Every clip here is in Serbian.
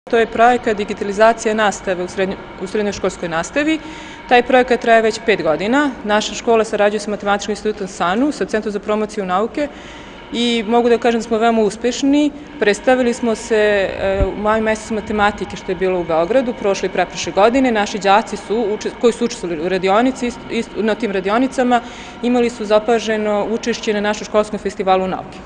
To je projekat digitalizacije nastave u srednjoškolskoj nastavi. Taj projekat traje već 5 godina. Naša škola sarađuje sa Matematičkim institutom SANU, sa Centrom za promociju nauke, i mogu da kažem da smo veoma uspešni. Predstavili smo se u maju mesecu matematike, što je bilo u Beogradu, prošle i preprošle godine. Naši đaci koji su učestvovali u radionici, na tim radionicama, imali su zapaženo učešće na našem školskom festivalu nauke.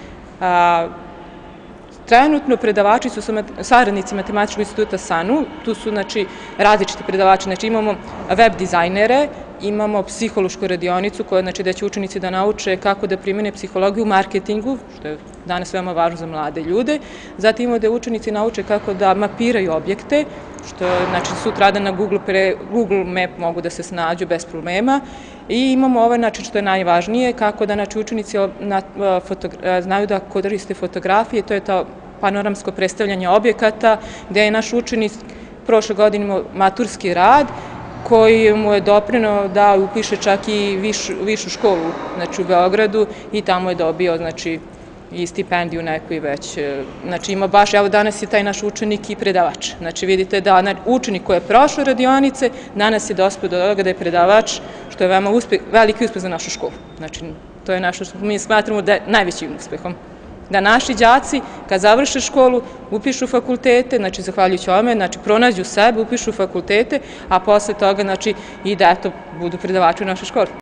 Trenutno predavači su saradnici Matematičkog instituta SANU, tu su različiti predavači, imamo web dizajnere, imamo psihološku radionicu gde će učenici da nauče kako da primene psihologiju u marketingu, što je danas veoma važno za mlade ljude, zatim imamo da učenici nauče kako da mapiraju objekte, što sutradan na Google Map mogu da se snađu bez problema, i imamo ovaj što je najvažnije, kako da učenici znaju da koriste fotografije, to je to panoramsko predstavljanje objekata, gde je naš učenik prošle godine imao maturski rad, koji mu je doprineo da upiše čak i višu školu u Beogradu i tamo je dobio i stipendiju neku i već. Ima baš, evo danas je taj naš učenik i predavač. Vidite da učenik koji je prošao radionice, danas je dospeo do toga da je predavač, što je veoma veliki uspeh za našu školu. To je nešto što mi smatramo da je najvećim uspehom. Da naši đaci, kad završe školu, upišu fakultete, zahvaljujući ovome, pronađu sebe, upišu fakultete, a posle toga i da budu predavači u našoj školi.